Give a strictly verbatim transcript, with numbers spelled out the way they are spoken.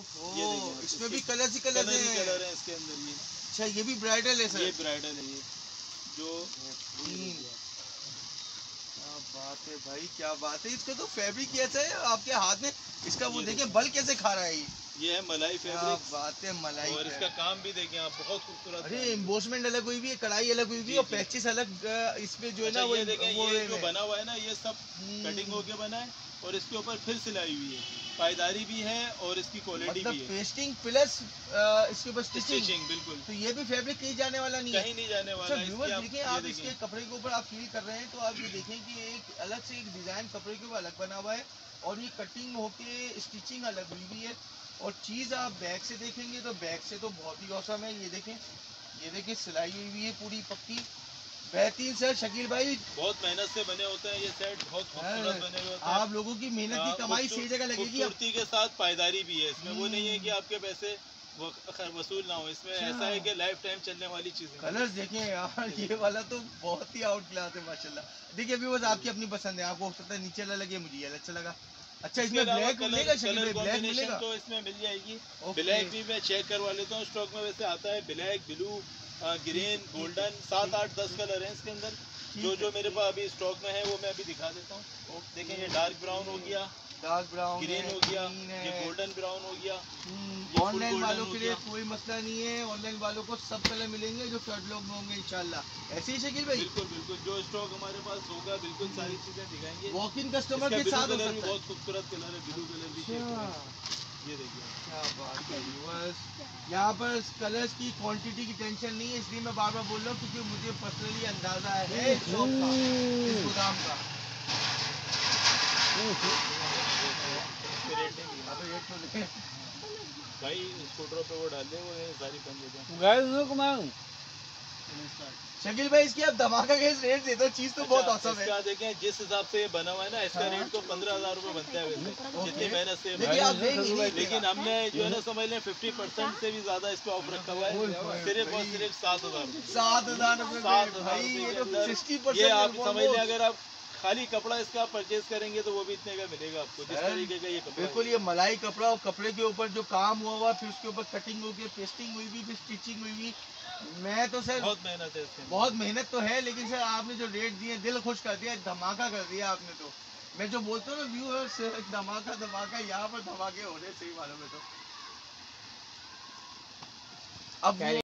ये देखिए इसमें भी कलर ही कलर हैं, कलर है इसके अंदर। ये अच्छा ये भी ब्राइडल है सर? ये ब्राइडल है ये जो क्या बात है भाई, क्या बात है। इसका तो फैब्रिक कैसा है आपके हाथ में, इसका वो देखिए बल कैसे खा रहा है। ये है मलाई फैब्रिक। बात है मलाई। और इसका काम भी देखिए आप, बहुत खूबसूरत। अरे एम्बोसमेंट अलग हुई भी है, कढ़ाई अलग हुई भी है और पैचेस अलग इसमें जो है ना। वो देखें ये जो बना हुआ है ना, ये सब कटिंग होके बना है और इसके ऊपर फिर सिलाई हुई है, पायदारी भी है और इसकी क्वालिटी भी है। पेस्टिंग प्लस इसके ऊपर स्टिचिंग। बिल्कुल। तो ये भी फैब्रिक कहीं जाने वाला नहीं है, कहीं नहीं जाने वाला। अच्छा देखिए आप इसके कपड़े के ऊपर आप फील कर रहे हैं तो आप ये देखें कि एक अलग से एक डिजाइन कपड़े के ऊपर अलग बना हुआ है और ये कटिंग होके स्टिचिंग अलग हुई हुई है। और चीज़ आप बैक से देखेंगे तो बैक से तो बहुत ही औसम है। ये देखें, ये देखें सिलाई हुई हुई है पूरी पक्की, बेहतरीन सर। शकील भाई बहुत मेहनत से बने होते हैं ये सेट, बहुत खूबसूरत बने हुए होते हैं। आप लोगों की मेहनत की कमाई सही जगह लगेगी। खूबसूरती के साथ पायदारी भी है इसमें, वो नहीं है कि आपके पैसे वसूल ना हो। इसमें ऐसा है कि लाइफ टाइम चलने वाली चीजें। कलर्स देखें यार, ये वाला तो बहुत ही आउट क्लास है माशाल्लाह। देखिए अभी बस आपकी अपनी पसंद है, आपको हो सकता है नीचे वाला लगे, मुझे ये अच्छा लगा। अच्छा इसमें ब्लैक मिलेगा? कलर कॉम्बिनेशन तो इसमें मिल जाएगी। ब्लैक भी मैं चेक करवा लेता हूँ, स्टॉक में वैसे आता है ब्लैक, ब्लू, ग्रीन, गोल्डन, सात आठ दस कलर हैं इसके अंदर। जो जो मेरे पास अभी स्टॉक में है वो मैं अभी दिखा देता हूँ। देखें ये डार्क ब्राउन हो गया, डार्क ब्राउन ग्रीन हो गया, ये गोल्डन ब्राउन हो गया। ऑनलाइन वालों के लिए कोई मसला नहीं है, ऑनलाइन वालों को सब कलर मिलेंगे जो कैटलॉग में होंगे इंशाल्लाह। ऐसे ही शकील भाई? बिल्कुल बिल्कुल, जो स्टॉक हमारे पास होगा बिल्कुल सारी चीजें दिखाएंगे। वॉक इन कस्टमर के साथ कलर भी बहुत खूबसूरत कलर है, ब्लू कलर भी। ये देखिए क्या बात है व्यूअर्स, यहाँ पर कलर्स की क्वांटिटी की टेंशन नहीं है, इसलिए मैं बार बार बोल रहा हूँ क्योंकि मुझे पर्सनली अंदाजा है इस शॉप का, इस गोदाम का। भाई स्कूटरों पे वो डाल दे, वो सारी बन देते। शकील भाई इसकी आप धमाका के रेट देते हो, चीज तो अच्छा, बहुत औसम है। देखें जिस हिसाब से ये बना हुआ है ना, इसका रेट तो पंद्रह हजार रूपए बनता है वैसे, जितनी मेहनत से। लेकिन आप देंगे, लेकिन हमने जो है ना समझ लें फिफ्टी परसेंट से भी ज्यादा इस पे ऑफ रखा हुआ है, सिर्फ और सिर्फ सात हजार सात हजार सात हजार ये आप समझ लें। अगर आप खाली कपड़ा इसका परचेज करेंगे तो वो भी इतने का मिलेगा आपको, जिस तरीके का ये कपड़ा। बिल्कुल, ये मलाई कपड़ा और कपड़े के ऊपर जो काम हुआ हुआ, फिर उसके ऊपर कटिंग होगी, पेस्टिंग हुई भी, फिर स्टिचिंग हुई भी। मैं तो सर बहुत मेहनत है इसमें, बहुत मेहनत तो है, लेकिन सर आपने जो रेट दिए दिल खुश कर दिया, धमाका कर दिया आपने। तो मैं जो बोलता हूँ ना व्यूअर्स, धमाका धमाका, यहाँ पर धमाके हो रहे सही मालूम है। तो अब